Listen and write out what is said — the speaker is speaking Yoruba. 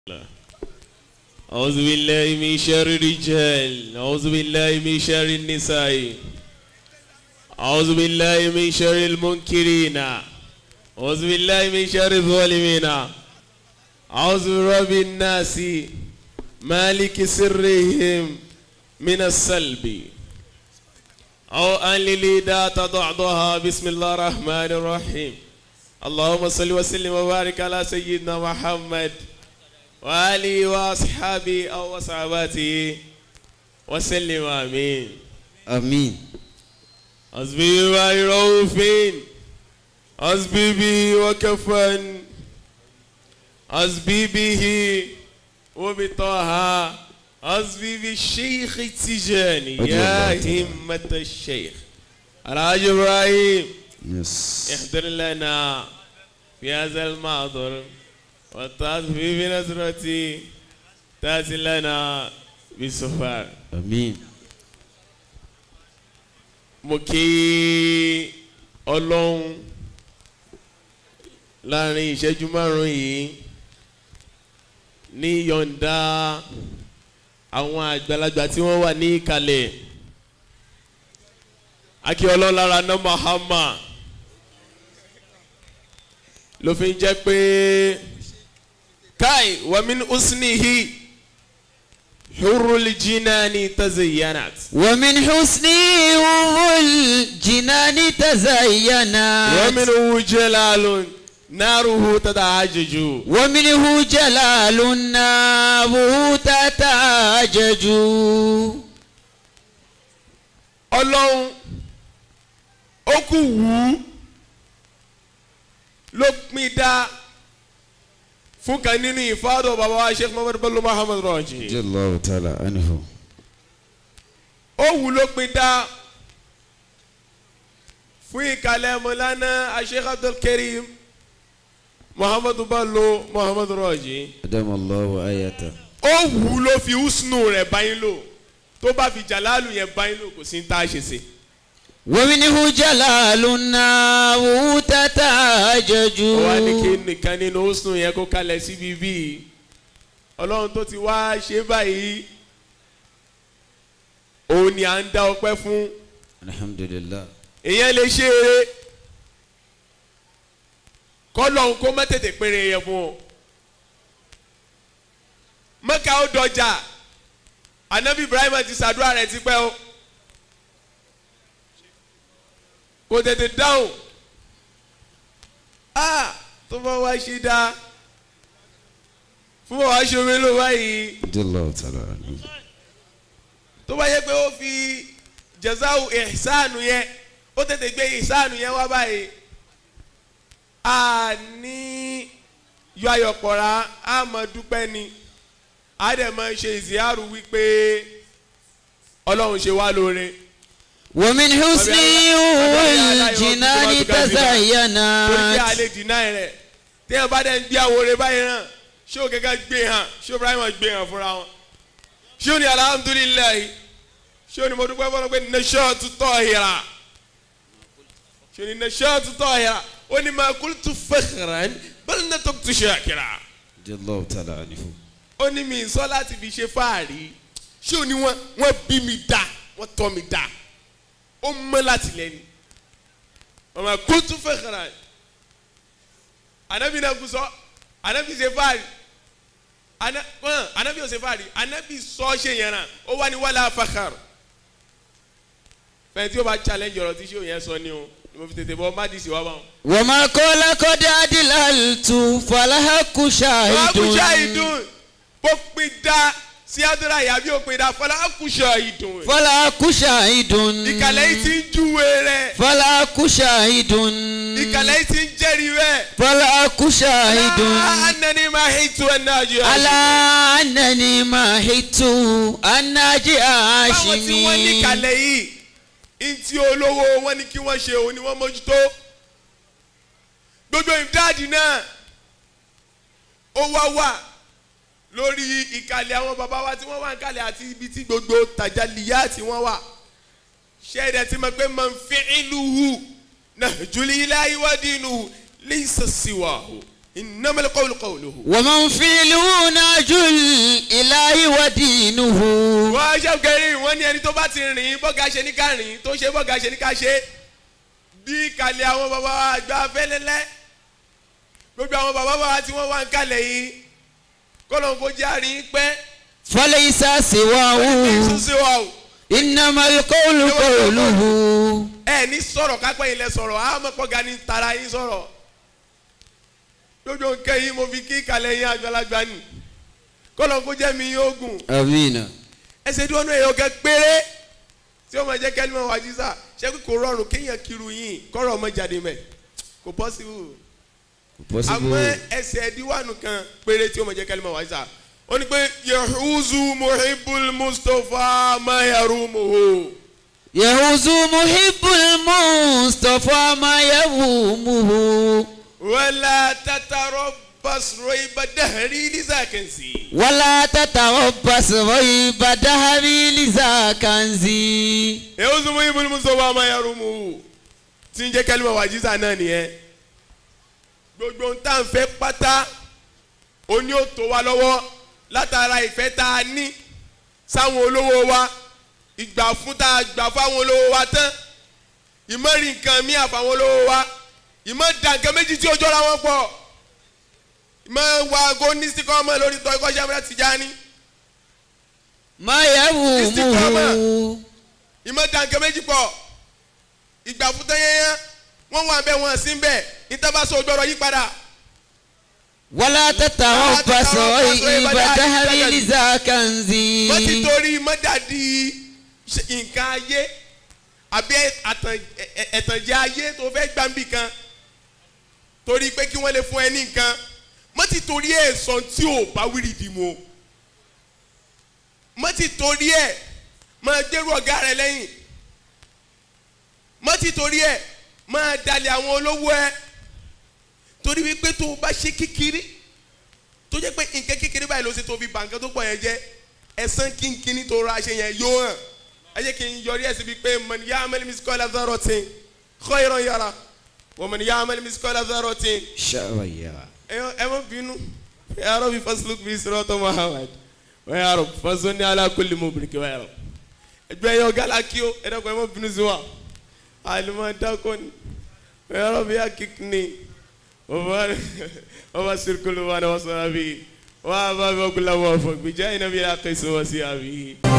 أعوذ بالله من شر الرجال، أعوذ بالله من شر النساء، أعوذ بالله من شر المنكرين، أعوذ بالله من شر الظالمين، أعوذ برب الناس مالك سرهم من السلب أو أن للإداء تضعضها. بسم الله الرحمن الرحيم. اللهم صل وسلم وبارك على سيدنا محمد وآله وأصحابه أو وصحباته وسلم. آمين آمين. حسبي بما رؤوفين، حسبي به وكفى، حسبي به وبطه، حسبي بالشيخ التجاني يا همة الشيخ الحاج إبراهيم. احضر لنا في هذا المحضر والتصفي بنظرتي تأتي لنا بالسفر. آمين. mo kí Ọlọ́run láàrin ìṣẹ́jú márùn-ún yìí ní yọ̀ǹda àwọn àgbàlagbà tí wọ́n wà ní ìkàlẹ̀. A kí Ọlọ́run lára ná Muhammad ló fi ń jẹ́ pé kai wa min usnihi حر الجنان تزينت، ومن حسنه حر الجنان تزينت، ومنه جلال ناره تتعجج، ومنه جلال ناره تتعجج. Ọlọ́run ó kù wú ló pín dá fún kan nínú ìfádọ̀ bàbá wa Sheikh Muhammad Bello Muhammad Raji. Jallahu ta'ala anhu. Ó wù ló pín dá fún ìkàlẹ̀ Mọ̀lánà Sheikh Abdul Karim Muhammad Bello Muhammad Raji. Adamallahu ayata. Ó wù ló fi húsnù rẹ̀ báyìí lò, tó bá fi jàlálù yẹn báyìí lò kò sí ní tá a ṣe sí. ومنه جلال ناره تتعجج. Ó wá ní kí nìkan nínú húsnù yẹn kó kalẹ̀ sí bíbí. Ọlọ́run tó ti wá ṣe báyìí òun ni à ń dá ọpẹ́ fún. Alhamdulillah. Èyàn lè ṣe eré kọ́lọ́hún kó má tètè péré yẹn fún ọ. Mẹ́kà ó dọjà, Ànábì Ibrahim ti ṣàdúrà rẹ̀ tipẹ́ o. Kò tètè dáhùn. Tó bá wá ṣe dá fún bá wá ṣe omi ló báyìí. Jallahu ta'ala anhu. Tó bá yẹ pé ó fi jazau ihsanu yẹn, ó tètè gbé ihsanu yẹn wá báyìí. A ní yọ ayọ̀pọ̀ra, a mọ̀ dúpẹ́ ni, a dẹ̀ mọ̀ ṣe ìzìyàrú wípé Ọlọ́run ṣe wá lóore. ومن حسنه الجنان تزينت. Torí pé a lè dínà rẹ̀ tí ẹ bá dẹ̀ ń gbé àwòrán báyìí náà ṣé o gẹ́gẹ́ gbé hàn, ṣé o Ibrahim gbé hàn fúnra wọn, ṣé o ní alhamdulilayi, ṣé o ní mo dúpẹ́ fọlọ́ pé nashatu tahira, ṣé o ní nashatu tahira, ó ní ma qultu fakhran bal nataqtu shakira. Jallahu ta'ala anhu. Ó ní mi sọ láti fi ṣe fáàrí, ṣé o ní wọ́n bí mi dá, wọ́n tọ́ mi dá, ó mọ́ láti lẹ́ni. Ọmọ qultu fakhran, Ànábì náà kú sọ, Ànábì ṣe fáàrí, Ànábì ò ṣe fáàrí, Ànábì sọ ṣe yẹn náà, ó wá ní wala fakhar. Fẹ́ẹ̀ tí ó bá challenge ọ̀rọ̀ tí ṣé òun yẹn sọ ni o, mo fi tètè bọ́ má dì sí wá báwọn. وما قال قد أدللت فالحق شاهد. Fọlákù ṣáhidùn, bó pin dá sí àdúrà yà bí ó pin dá fọlákù ṣáhidùn. فالحق شاهد. Ìkàlẹ̀ yìí ti ń júwe rẹ̀. فالحق شاهد. Ìkàlẹ̀ yìí ti ń jẹ́rìí rẹ̀. فالحق شاهد. Annani ma hitu ẹnájú. على أنني ما حدت الناجي Báwọn tí wọ́n ní هاشمي. ìkàlẹ̀ yìí, ntí olówó wọn ni kí wọ́n ṣe òun ni wọ́n mójútó. Gbogbo ìdáàdì náà ó wà lórí ìkàlẹ̀ àwọn bàbá wa tí wọ́n wà níkàlẹ̀ àti ibi tí gbogbo tàjálìyá tí wọ́n wà. Ṣé ẹ̀dẹ̀ tí mo pé man fi'luhu nahjul ilahi wa dinuhu laysa siwahu. innamal qawlu qawluhu. ومن فعله نهج الإله ودينه. wọ́n ṣe kẹrin wọ́n ní ẹni tó bá ti rìn bọ́gà ṣe ní ká rìn tó ṣe bọ́gà ṣe ní ká ṣe bí kalẹ̀ àwọn bàbá wa àgbà fẹ́lẹ́lẹ́ gbogbo àwọn bàbá wa tí wọ́n wá ń kalẹ̀ yìí kọ́lọ̀ kó jẹ́ àárín pẹ́. فليس سواه إنما القول قوله. ẹ ní sọ̀rọ̀ kápẹ́ ilẹ̀ sọ̀rọ̀ àmọ́ pọ́gà ní tara yín sọ̀rọ̀ gbogbo nǹkan yìí mo fi kí kalẹ̀ yín àgbàlagbà ni kọ́lọ̀ kó jẹ́ mi yóò gùn. àmín. ẹsẹ̀ tí wọ́n náà yọ kẹ́ péré tí wọ́n máa jẹ́ kẹ́lí mọ́ wájú sá ṣé kò rọrùn kéèyàn kiri yín kọ́rọ̀ ọmọ jáde mẹ́ kò possible. àmọ́ ẹsẹ̀ ẹ̀dínwánu kan péré tí wọ́n máa jẹ́ kẹ́lí mọ́ wájú sá ó ní pé yahuzu muhibbul Mustafa ma yarumuhu. yahuzu muhibbul Mustafa ma yarumuhu. wala tatarabas rayba dahri liza kanzi. ولا تتربص ريب دهري لذا كنزي. yahuzu muhibbul Mustafa ma yarumuhu tí ń jẹ́ kẹ́lí mọ́ wájú sá náà nìyẹn. gbogbo ń tà ń fẹ́ pátá oní ò tó wa lọ́wọ́ látara ìfẹ́ tá a ní sáwọn olówó wa ìgbà fún tá a gbà fáwọn olówó wa tán ìmọ̀rin nǹkan mí àfàwọn olówó wa ìmọ̀ dà nǹkan méjì tí ó jọra wọn pọ̀ ìmọ̀ wa aago ní síkọ́ ọmọ lórí tọ́ ikọ́ sẹ́mìíràn Tijani. ما يرومه. ìmọ̀ dà nǹkan méjì pọ̀ ìgbà fún tán yẹn wọ́n wà bẹ́ẹ̀ wọ́n sí bẹ́ẹ̀ ìtàbáṣọ òjọ́rọ̀ yí padà. ولا تتربص ريب دهري لذا كنزي. wọ́n ti torí mọ́dàdí nǹkan ayé àbí ẹ̀tànjẹ ayé tó fẹ́ gbàǹbì kan torí pé kí wọ́n lè fún ẹ ní nǹkan wọ́n ti torí ẹ̀ sọ tí ò bá wíri dì mọ́ wọ́n ti torí ẹ̀ máa gbérù ọ̀gá rẹ̀ lẹ́yìn wọ́n ti torí ẹ̀ máa dalẹ̀ àwọn olówó ẹ̀ torí wípé tó o bá ṣe kékeré tó jẹ́ pé nǹkan kékeré báyìí ló ṣe tó fi bà nǹkan tó pọ̀ yẹn jẹ́ ẹ̀san kínkínní tó ra ṣe yẹn yóò hàn ẹ jẹ́ kí n yọrí ẹ̀ síbi pé man ya'mal mithqala dharratin khayran yara wa man ya'mal mithqala dharratin sharran yara. ẹ má bínú ya Rabbi fasluk bi sirata Muhammad wa ya Rabbi fasluni ala kulli mubriki wa ya Rabbi ẹgbẹ́ yẹn ọ̀gá la kí o ẹ dẹ́kun ẹ má bínú sí wa àlùmọ́ dákọ́ ni wa ya Rabbi ya kíkni. وبشر كل من وصل به وأبا بكل موفق بجاه نبي العقيس وسيابه.